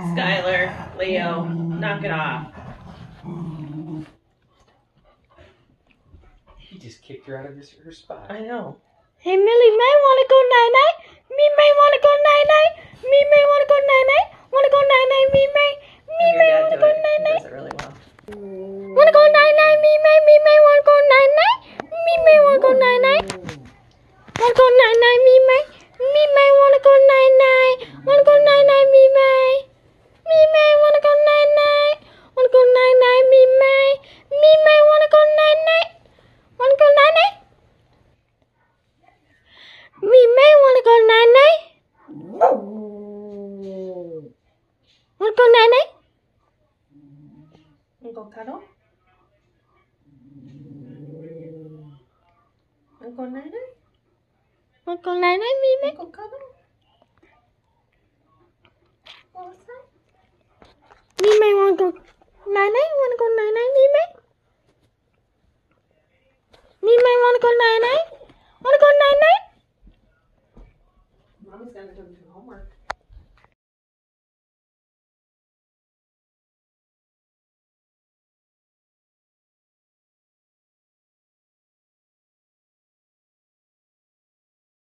Skylar, Leo, knock it off. He just kicked her out of her spot. I know. Hey, Millie May, wanna go night-night? Me May wanna go night-night? Me May wanna go night-night? Wanna go night-night, me May? Me May wanna go night-night? He does it really well. Wanna go night-night, me May wanna go night-night? Me May wanna go night-night? Wanna go night-night, me May? Me May wanna go night-night? Wanna go night-night, me May? Me May wanna go night-night? Wanna go night-night, me May? Me May wanna go night-night? Wanna go night-night? Me May wanna go night-night? Wanna go night-night? Wanna go cuddle? Wanna go night-night? Wanna go night-night, me May? Wanna go cuddle? Go outside? Me May wanna go night-night? Wanna go night-night, me May? Me May wanna go night-night? Wanna go night-night? Mommy's gonna do homework.